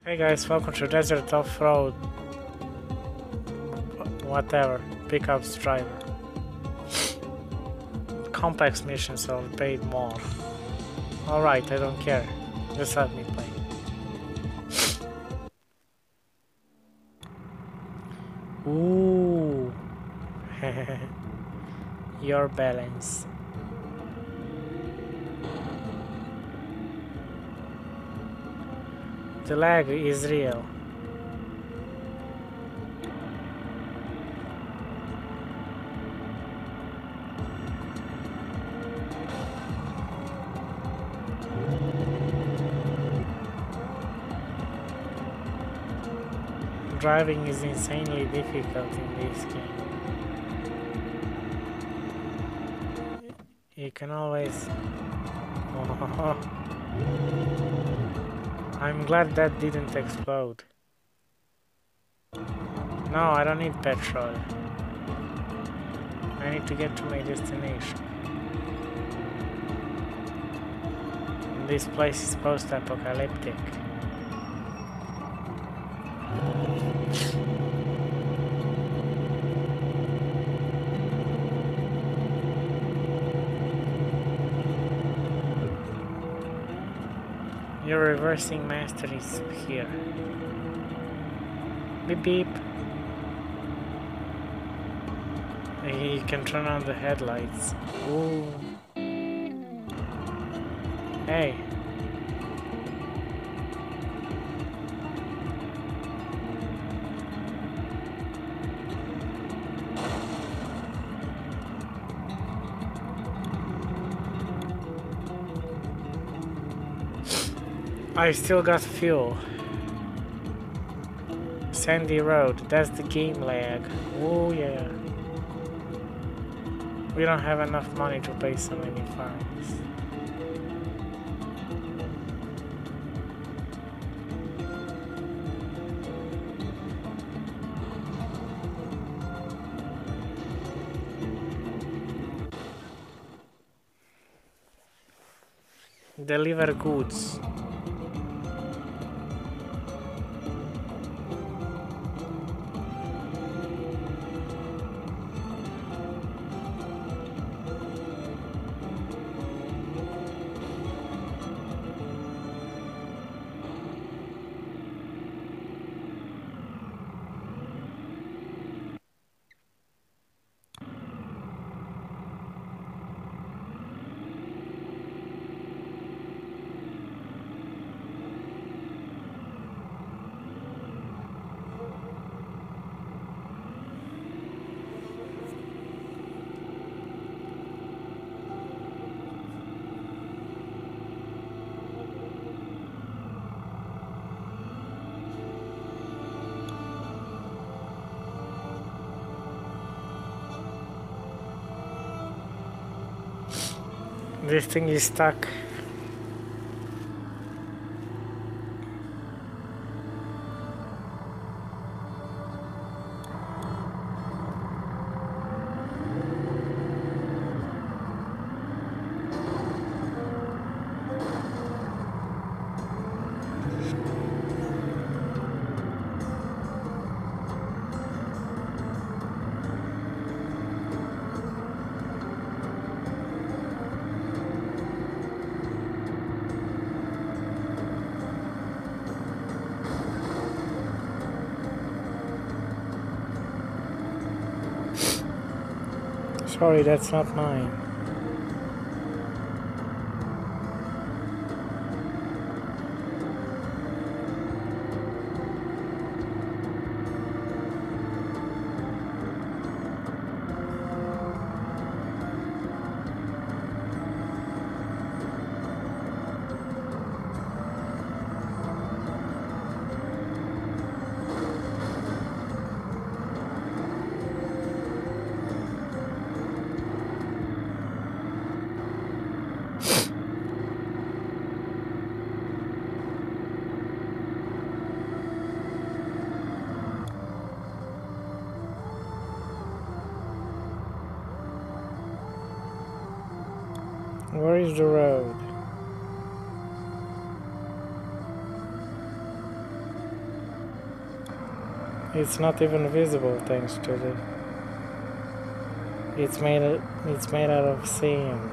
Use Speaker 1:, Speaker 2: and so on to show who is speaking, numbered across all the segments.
Speaker 1: Hey guys, welcome to Desert Offroad. Whatever, pickups driver. Complex missions are paid more. Alright, I don't care. Just let me play. Ooh. Your balance. The lag is real. Driving is insanely difficult in this game. You can always... Oh. I'm glad that didn't explode. No, I don't need petrol. I need to get to my destination. This place is post-apocalyptic. Your reversing master is here. Beep beep. He can turn on the headlights. Ooh. Hey. I still got fuel. Sandy road, that's the game lag. Oh yeah. We don't have enough money to pay so many fines. Deliver goods. This thing is stuck. Sorry, that's not mine. Where is the road? It's not even visible thanks to the. It's made out of sand.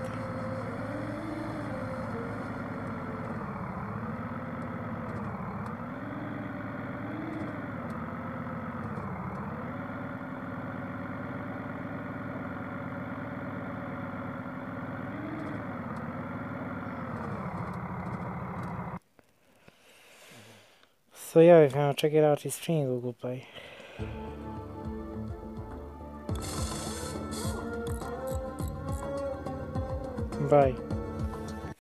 Speaker 1: So yeah, if you wanna check it out, it's free in Google Play. Bye.